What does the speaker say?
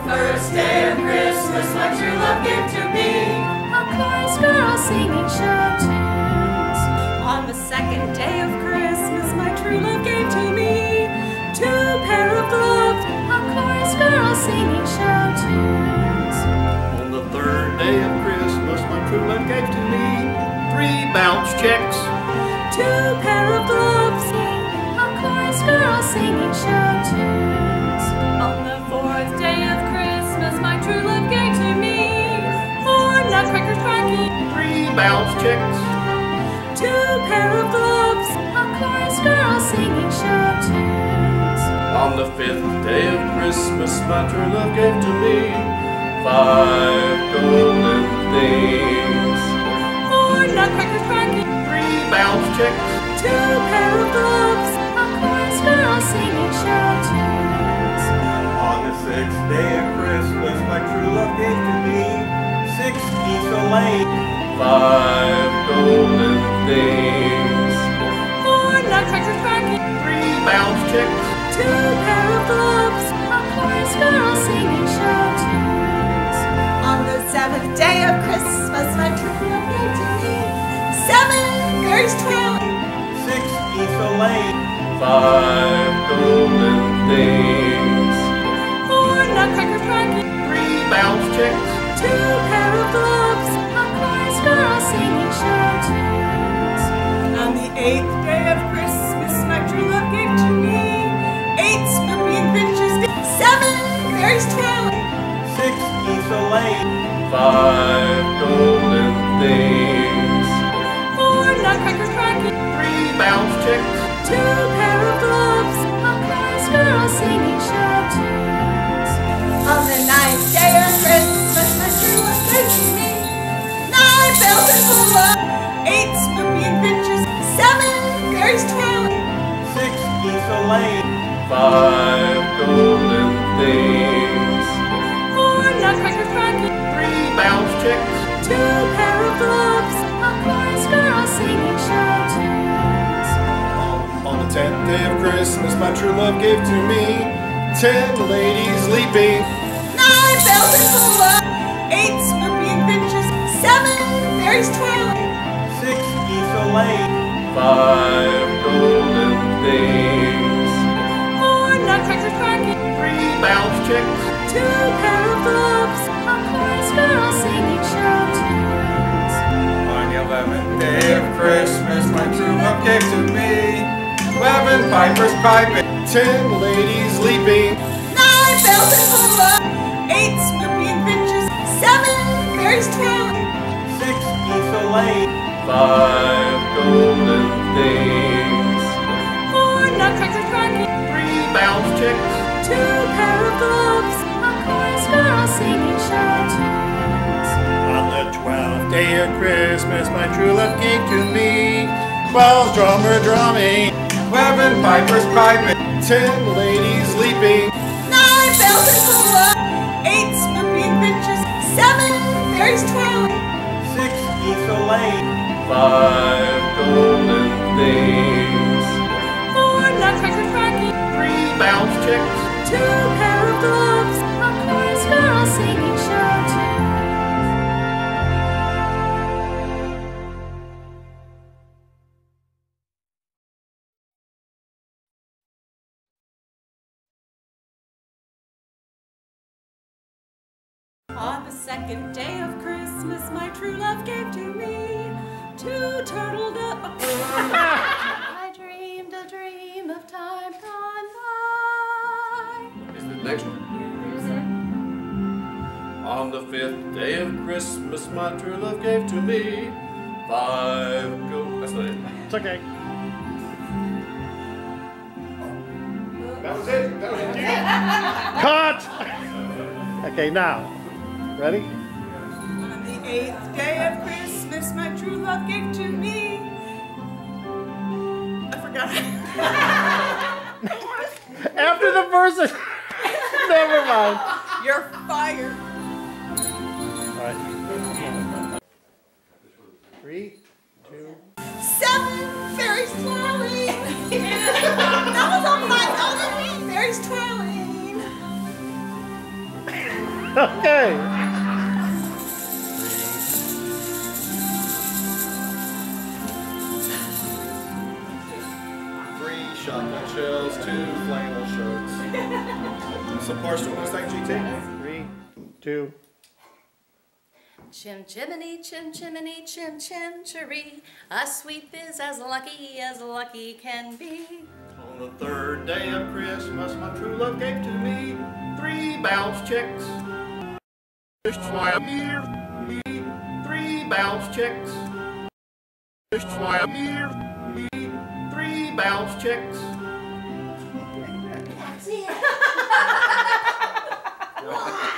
first day of Christmas, my true love gave to me a chorus girl singing show tunes. On the second day of Christmas, my true love gave to me 2 pair of gloves, a chorus girl singing show tunes. On the third day of Christmas, my true love gave to me 3 bounce checks, 2 pair of gloves, a chorus girl singing show tunes. On the 4th day of Christmas, my true love gave to me 4 nutcrackers cracking, 3 bounce checks, 2 pair of gloves, a chorus girl singing show tunes. On the 5th day of Christmas, my true love gave to me 5 golden things, 4 nutcrackers cracking, 3 bounce checks, 2 pair of gloves, a chorus girl singing show tunes. On the 6th day of Christmas, my true love gave to me 6 geese a laying, 5 golden things, 4 nutcrackers cracking, 3 bounce checks, 2 pair of gloves, a chorus girl singing show tunes. On the 7th day of Christmas, my true love gave to me 7 berries twirling, 6 geese a laying, 5 golden things, 4 nutcrackers cracking, 3 bounce checks, 2 pair of gloves, a chorus girl singing show tunes. On the 8th day of Christmas, my true love gave to me 8 Snoopy and Grinches, 7 berries twirling, 6 geese a laying, 5 golden things, 4 nutcrackers cracking, 3 bounce checks, 2 pair of gloves, a chorus girl singing show tunes. On the 9th day of Christmas, my true love gave to me 9 bells and hula, 8 Snoopy and Grinches, 7 berries twirling, 6 geese a laying, 5 golden things, 4 nutcrackers cracking, 3 bounce checks, 2 pair of gloves, a chorus girl singing show tunes. On the 10th day of Christmas, my true love gave to me 10 ladies leaping, 9 bells and hula, 8 Snoopy and Grinches, 7 berries twirling, 6 geese a laying, 5 golden things, 4 nutcrackers cracking, 3 bounce checks, 2 pair of gloves, a chorus girl singing show tunes. On the 11th day of Christmas, my true love gave to me 11 pipers piping, 10 ladies leaping, 9 bells and hula, 8 Snoopy and Grinches, 7 berries twirling, 6 geese a laying, 5 golden things, 4 nutcrackers cracking, 3 bounce checks, 2 pair of gloves, a chorus girl singing show tunes. On the 12th day of Christmas, my true love gave to me 12 drummer drumming, 11 pipers piping, 10 ladies leaping, 9 bells and hula, 8 Snoopy and Grinches, 7 berries twirling, 6 geese a laying, 5 golden things, 4 nutcrackers cracking, 3 bounce checks, 2 pair of gloves, a chorus girl singing show tunes. On the 2nd day of Christmas, my true love gave to me 2 turtle doves. I dreamed a dream of time gone by. Is the next one. On the 5th day of Christmas, my true love gave to me 5 gold. That's not it. It's okay. That was it. That was it. Cut! Okay, now. Ready? On the 8th day of Christmas, my true love gave to me. I forgot. After the verses. Never mind. You're fired. All right. 3, 2. 7 fairies twirling. That was on my own. Fairies twirling. Okay. 3 shotgun shells, 2 flannel shirts. Some parts to one second GT. 3, 2. Chim chimney, chim chimney, chim chim cheree. A sweep is as lucky can be. On the 3rd day of Christmas, my true love gave to me 3 bounce checks. That's why I'm here. 3 bounce checks. That's why I'm here. 3 bounce checks. That's it.